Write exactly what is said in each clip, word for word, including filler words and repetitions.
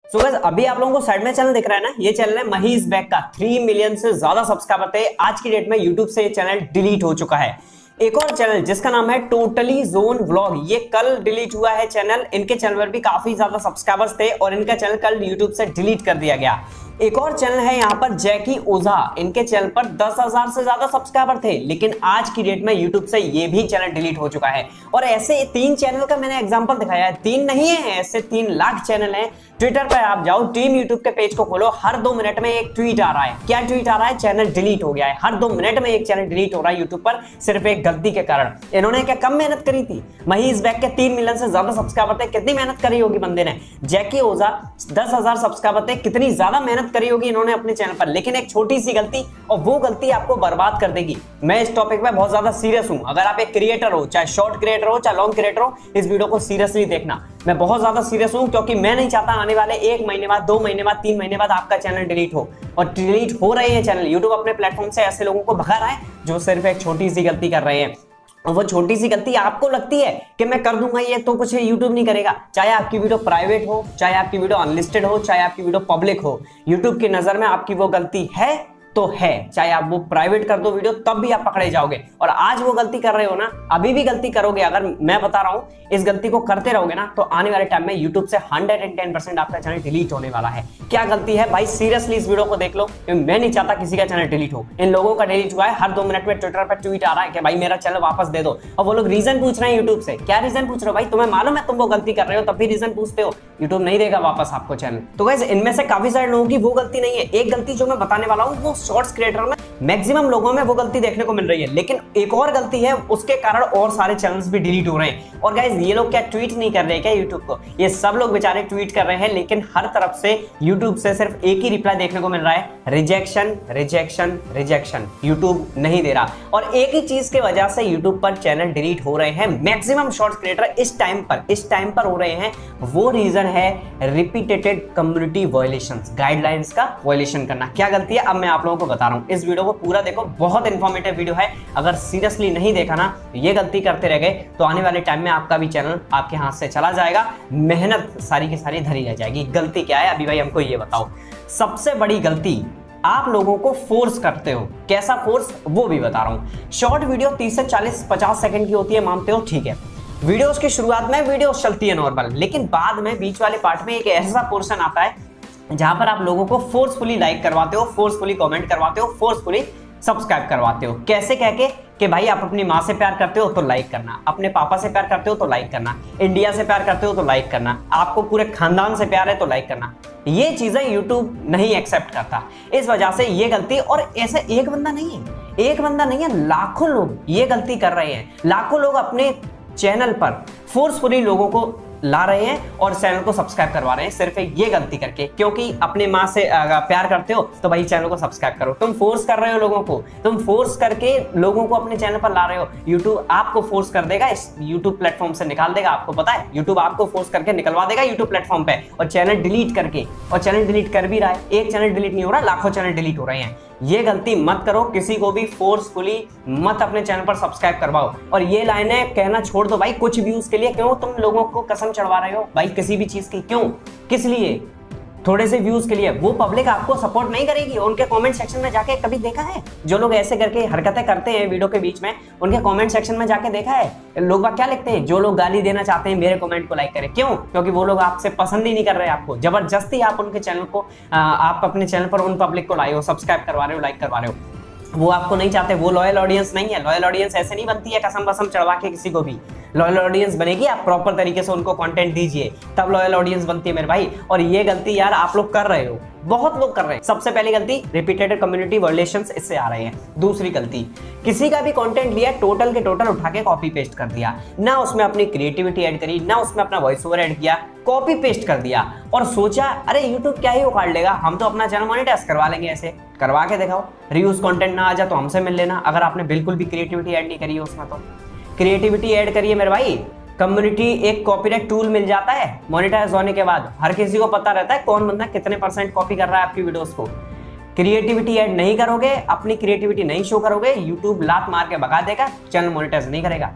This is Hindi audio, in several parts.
सो गाइस अभी आप लोगों को साइड में चैनल दिख रहा है ना, ये चैनल है महीज बैक का। थ्री मिलियन से ज्यादा सब्सक्राइबर थे। आज की डेट में यूट्यूब से ये चैनल डिलीट हो चुका है। एक और चैनल जिसका नाम है टोटली जोन व्लॉग, ये कल डिलीट हुआ है चैनल। इनके चैनल पर भी काफी ज्यादा सब्सक्राइबर्स थे और इनका चैनल कल यूट्यूब से डिलीट कर दिया गया। एक और चैनल है यहाँ पर जैकी ओझा, इनके चैनल पर दस हजार से ज्यादा सब्सक्राइबर थे, लेकिन आज की डेट में यूट्यूब से ये भी चैनल डिलीट हो चुका है। और ऐसे तीन चैनल का मैंने एग्जांपल दिखाया है, तीन नहीं है, ऐसे तीन लाख चैनल हैं। ट्विटर पर आप जाओ, टीम यूट्यूब के पेज को खोलो, हर दो मिनट में एक ट्वीट आ रहा है। क्या ट्वीट आ रहा है? चैनल डिलीट हो गया है। हर दो मिनट में एक चैनल डिलीट हो रहा है यूट्यूब पर, सिर्फ एक गलती के कारण। इन्होंने क्या कम मेहनत करी थी? महीज बैक के तीन मिलियन से ज्यादा सब्सक्राइबर थे, कितनी मेहनत करी होगी बंदे ने। जैकी ओझा दस हजार सब्सक्राइबर थे, कितनी ज्यादा मेहनत करी होगी इन्होंने अपने चैनल पर। लेकिन एक छोटी सी गलती, और वो गलती आपको बर्बाद कर देगी। मैं इस टॉपिक पे बहुत ज्यादा सीरियस हूं। अगर आप एक क्रिएटर हो, चाहे शॉर्ट क्रिएटर हो चाहे लॉन्ग क्रिएटर हो, इस वीडियो को सीरियसली देखना। मैं बहुत ज्यादा सीरियस हूं, क्योंकि मैं नहीं चाहता आने वाले एक महीने बाद, दो महीने बाद, तीन महीने बाद आपका चैनल डिलीट हो। और डिलीट हो रहे हैं चैनल। यूट्यूब अपने प्लेटफॉर्म से ऐसे लोगों को भगा रहा है जो सिर्फ एक छोटी सी गलती कर रहे हैं। और वो छोटी सी गलती आपको लगती है कि मैं कर दूंगा ये, तो कुछ यूट्यूब नहीं करेगा। चाहे आपकी वीडियो प्राइवेट हो, चाहे आपकी वीडियो अनलिस्टेड हो, चाहे आपकी वीडियो पब्लिक हो, यूट्यूब की नजर में आपकी वो गलती है तो है। चाहे आप वो प्राइवेट कर दो वीडियो, तब भी आप पकड़े जाओगे। और आज वो गलती कर रहे हो ना, अभी भी गलती करोगे, अगर मैं बता रहा हूं इस गलती को करते रहोगे ना, तो आने वाले टाइम में यूट्यूब से हंड्रेड एंड टेन परसेंट आपका चैनल डिलीट होने वाला है। क्या गलती है भाई? सीरियसली इस वीडियो को देख लो। मैं नहीं चाहता किसी का चैनल डिलीट हो। इन लोगों का डिलीट हुआ है। हर दो मिनट में ट्विटर पर ट्वीट आ रहा है कि भाई मेरा चैनल वापस दे दो। और वो लोग रीजन पूछ रहे हैं यूट्यूब से। क्या रीजन पूछ रहे हो भाई? तुम्हें मालूम है तुम वो गलती कर रहे हो, तब भी रीजन पूछते हो। यूट्यूब नहीं देगा वापस आपको चैनल। तो गाइस इनमें से काफी सारे लोगों की वो गलती नहीं है। एक गलती जो मैं बताने वाला हूँ, वो शॉर्ट्स क्रिएटर में मैक्सिमम लोगों में वो गलती देखने को मिल रही है। लेकिन एक और गलती है, उसके कारण और सारे चैनल्स भी डिलीट हो रहे हैं। और गाइस ये लोग क्या ट्वीट नहीं कर रहे हैं क्या यूट्यूब को? ये सब लोग बेचारे ट्वीट कर रहे हैं, लेकिन हर तरफ से यूट्यूब से सिर्फ एक ही रिप्लाई देखने को मिल रहा है, रिजेक्शन रिजेक्शन रिजेक्शन। यूट्यूब नहीं दे रहा। और एक ही चीज की वजह से यूट्यूब पर चैनल डिलीट हो रहे हैं मैक्सिमम शॉर्ट्स क्रिएटर इस टाइम पर इस टाइम पर हो रहे हैं। वो रीजन है रिपीटेटेड कम्युनिटी वायलेशंस, गाइडलाइंस का वायलेशन करना। क्या गलती है अब मैं आप लोगों को बता रहा हूं। इस वीडियो को पूरा देखो, बहुत इंफॉर्मेटिव वीडियो है। अगर सीरियसली नहीं देखा ना, ये गलती करते रह गए, तो आने वाले टाइम में आपका भी चैनल आपके हाथ से चला जाएगा। मेहनत सारी की सारी धरी रह जाएगी। गलती क्या है अभी भाई हमको ये बताओ। सबसे बड़ी गलती, आप लोगों को फोर्स करते हो। कैसा फोर्स, वो भी बता रहा हूं। शॉर्ट वीडियो तीस से चालीस पचास सेकंड की होती है, मानते हो, ठीक है। वीडियोस की शुरुआत में वीडियो चलती है नॉर्मल, लेकिन बाद में बीच वाले पार्ट में एक ऐसा पोर्शन आता है जहां पर आप लोगों को फोर्सफुली लाइक करवाते हो, फोर्सफुली कमेंट करवाते हो, फोर्सफुली सब्सक्राइब करवाते हो। कैसे कह के कि भाई आप अपनी माँ से प्यार करते हो तो लाइक करना, अपने पापा से प्यार करते हो तो लाइक करना, इंडिया से प्यार करते हो तो लाइक करना, आपको पूरे खानदान से प्यार है तो लाइक करना। ये चीजें यूट्यूब नहीं एक्सेप्ट करता। इस वजह से ये गलती, और ऐसे एक बंदा नहीं है, एक बंदा नहीं है, लाखों लोग ये गलती कर रहे हैं। लाखों लोग अपने चैनल पर फोर्सफुली लोगों को ला रहे हैं और चैनल को सब्सक्राइब करवा रहे हैं, सिर्फ ये गलती करके। क्योंकि अपने माँ से प्यार करते हो तो भाई चैनल को सब्सक्राइब करो। तुम फोर्स कर रहे हो लोगों को, तुम फोर्स करके लोगों को अपने चैनल पर ला रहे हो। यूट्यूब आपको फोर्स कर देगा, इस यूट्यूब प्लेटफॉर्म से निकाल देगा। आपको पता है, यूट्यूब आपको फोर्स करके निकलवा देगा यूट्यूब प्लेटफॉर्म पे, और चैनल डिलीट करके। और चैनल डिलीट कर भी रहा है। एक चैनल डिलीट नहीं हो रहा, लाखों चैनल डिलीट हो रहे हैं। ये गलती मत करो, किसी को भी फोर्सफुली मत अपने चैनल पर सब्सक्राइब करवाओ। और ये लाइनें कहना छोड़ दो भाई, कुछ व्यूज के लिए। क्यों तुम लोगों को कसम चढ़वा रहे हो भाई किसी भी चीज की? क्यों, किस लिए? थोड़े से व्यूज के लिए। वो पब्लिक आपको सपोर्ट नहीं करेगी। उनके कमेंट सेक्शन में जाके कभी देखा है? जो लोग ऐसे करके हरकतें करते हैं वीडियो के बीच में, उनके कमेंट सेक्शन में जाके देखा है लोग बात क्या लिखते हैं? जो लोग गाली देना चाहते हैं मेरे कमेंट को लाइक करें। क्यों? क्योंकि वो लोग आपसे पसंद ही नहीं कर रहे। आपको जबरदस्ती आप उनके चैनल को, आप अपने चैनल पर उन पब्लिक को लाए हो, सब्सक्राइब करवा रहे हो, लाइक करवा रहे हो। वो आपको नहीं चाहते। वो लॉयल ऑडियंस नहीं है। लॉयल ऑडियंस ऐसे नहीं बनती है कसम बसम चढ़वा के किसी को भी। लॉयल ऑडियंस बनेगी, आप प्रॉपर तरीके से उनको कंटेंट दीजिए, तब लॉयल ऑडियंस बनती है मेरे भाई। और ये गलती यार आप लोग कर रहे हो, बहुत लोग कर रहे हैं। सबसे पहली गलती, रिपीटेड कम्युनिटी वायलेशंस, इससे आ रहे हैं। दूसरी गलती, किसी का भी कंटेंट लिया, टोटल के टोटल उठा के कॉपी पेस्ट कर दिया। ना उसमें अपनी क्रिएटिविटी ऐड करी, ना उसमें अपना वॉइस ओवर ऐड किया, कॉपी पेस्ट कर दिया। और सोचा अरे यूट्यूब क्या ही उखाड़ लेगा, हम तो अपना चैनल मोनेटाइज करवा लेंगे। ऐसे करवा के दिखाओ, रीयूज कंटेंट ना आ जाए तो हमसे मिल लेना। अगर आपने बिल्कुल भी क्रिएटिविटी ऐड नहीं करी है उसमें, तो क्रिएटिविटी ऐड करिए मेरे भाई। कम्युनिटी एक कॉपीराइट टूल मिल जाता है मोनेटाइज होने के बाद। हर किसी को पता रहता है कौन बंदा कितने परसेंट कॉपी कर रहा है आपकी वीडियोस को। क्रिएटिविटी ऐड नहीं करोगे, अपनी क्रिएटिविटी नहीं शो करोगे, यूट्यूब लात मार के भगा देगा, चैनल मोनेटाइज नहीं करेगा।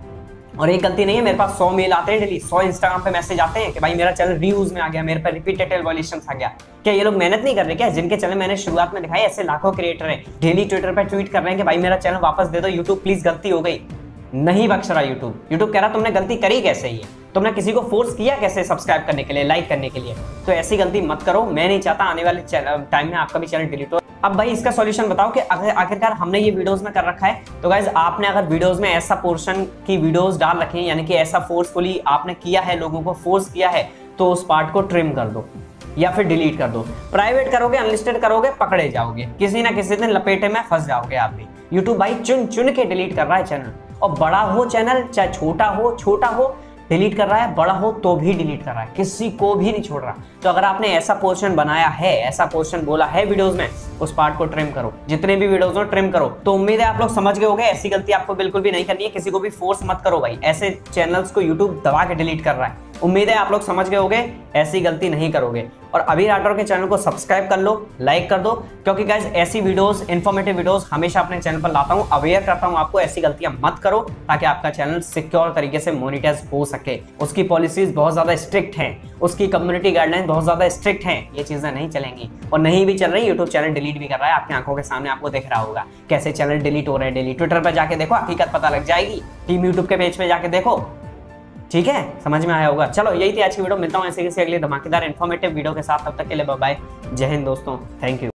और एक गलती नहीं है, मेरे पास सौ मेल आते हैं डेली, सौ इंस्टाग्राम पे मैसेज आते हैं कि भाई मेरा चैनल रीयूज में आ गया, मेरे पर रिपीटेड एवोल्यूशन आ गया। क्या ये लोग मेहनत नहीं कर रहे क्या? जिनके चैनल मैंने शुरुआत में दिखाई, ऐसे लाखों क्रिएटर हैं, डेली ट्विटर पर ट्वीट कर रहे हैं कि भाई मेरा चैनल वापस दे दो यूट्यूब प्लीज, गलती हो गई। नहीं बख्श रहा यूट्यूब। यूट्यूब कह रहा तुमने गलती करी कैसे? ही तुमने किसी को फोर्स किया कैसे सब्सक्राइब करने के लिए, लाइक करने के लिए? तो ऐसी गलती मत करो। मैं नहीं चाहता आने वाले टाइम में आपका भी चैनल डिलीट हो। अब भाई इसका सॉल्यूशन बताओ कि अगर आखिरकार हमने ये वीडियोस में कर रखा है, तो गाइज आपने अगर वीडियोस में ऐसा पोर्शन की वीडियोस डाल रखे हैं, यानी कि ऐसा फोर्सफुली आपने किया है, लोगों को फोर्स किया है, तो उस पार्ट को ट्रिम कर दो या फिर डिलीट कर दो। प्राइवेट करोगे, अनलिस्टेड करोगे, पकड़े जाओगे, किसी ना किसी दिन लपेटे में फंस जाओगे आप भी। यूट्यूब भाई चुन चुन के डिलीट कर रहा है चैनल, और बड़ा हो चैनल चाहे छोटा हो, छोटा हो डिलीट कर रहा है, बड़ा हो तो भी डिलीट कर रहा है, किसी को भी नहीं छोड़ रहा। तो अगर आपने ऐसा पोर्शन बनाया है, ऐसा पोर्शन बोला है वीडियोस में, उस पार्ट को ट्रिम करो, जितने भी वीडियोस हो ट्रिम करो। तो उम्मीद है आप लोग समझ गए होंगे, ऐसी गलती आपको बिल्कुल भी नहीं करनी है, किसी को भी फोर्स मत करो भाई। ऐसे चैनल्स को यूट्यूब दबा के डिलीट कर रहा है। उम्मीद है आप लोग समझ गए होंगे, ऐसी गलती नहीं करोगे। और अभी राठौर के चैनल को सब्सक्राइब कर लो, लाइक कर दो, क्योंकि गाइज ऐसी वीडियोस, इन्फॉर्मेटिव वीडियोस हमेशा अपने चैनल पर लाता हूं, अवेयर करता हूं आपको। ऐसी गलतियां मत करो ताकि आपका चैनल सिक्योर तरीके से मोनेटाइज हो सके। उसकी पॉलिसीज बहुत ज्यादा स्ट्रिक्ट हैं, उसकी कम्युनिटी गाइडलाइन बहुत ज्यादा स्ट्रिक्ट हैं। ये चीजें नहीं चलेंगी और नहीं भी चल रही। यूट्यूब चैनल डिलीट भी कर रहा है, आपकी आंखों के सामने आपको दिख रहा होगा कैसे चैनल डिलीट हो रहे हैं डेली। ट्विटर पर जाके देखो, हकीकत पता लग जाएगी। टीम यूट्यूब के पेज पे जाके देखो, ठीक है? समझ में आया होगा। चलो यही थी आज की वीडियो, मिलता हूँ ऐसे किसी अगली धमाकेदार इन्फॉर्मेटिव वीडियो के साथ। तब तक के लिए बाय बाय, जय हिंद दोस्तों, थैंक यू।